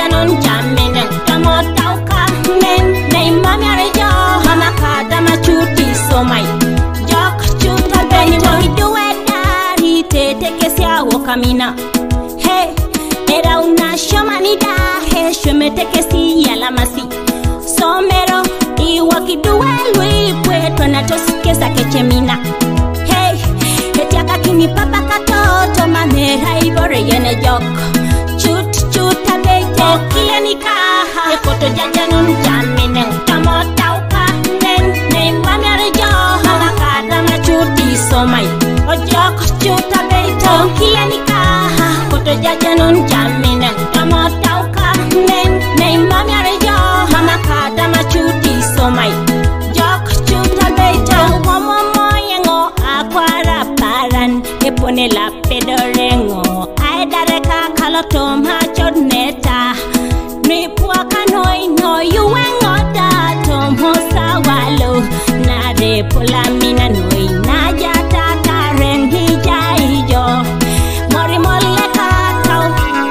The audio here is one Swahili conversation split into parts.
jajanon jaminen kamo tauka nen nei mami arejo hamaka dama chuti somai jok chuta beni woni dueta rite tekesia wokamina hey era una shomanida he shomete kesi yala masi somero iwaki duelwi pueto na tosikesa kechemina hey hetiaka kini papa katoto mamera ibore yene jok chuta beje kianika ekoto jajanon jaminen kamo tauka nen nei mami arejo hamaka dama chuti somai ojok chuta beje kianika koto jajanon jaminen kamo tauka nen nei mami arejo hamaka dama chuti somai jok chuta beje womo yengo akwara paran epone la pedorengo aidareka kalotom hachod neta nipuaka no yuwengo da tom hosawalo nare polamina noi najata karen hijaijo mori moleka tau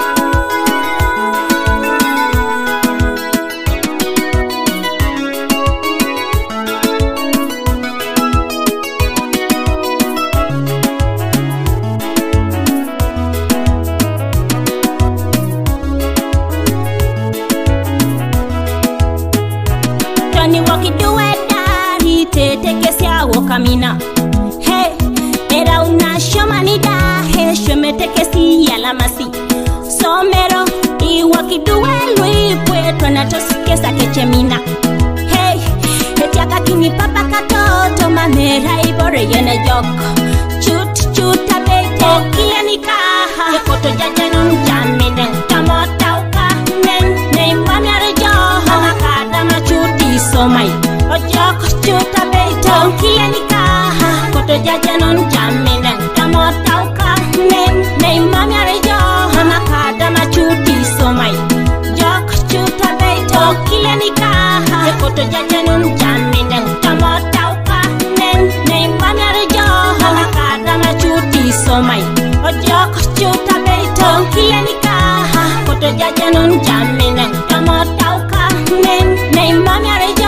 Tony waki dueta rite tekesia wokamina hey era una shomanida he shomete kesi yala masi somero iwaki duelwi pueto na tosikesa kechemina hey hetiaka kini papa katoto mamera ibore yene jok chuta beje kianika ekoto jajanon jaminen kamo tauka nen nei mami arejo hamaka dama chuti somai ojok chuta beje kianika koto jajanon jaminen kamo tauka nen nei mami arejo hamaka dama chuti somai jok chuta beje kianika koto jajanon jaminen kamo tauka nen nei mami arejo hamaka dama chuti somai ojok chuta beje kianika koto jajanon jaminen kamo tauka nen nei mami arejo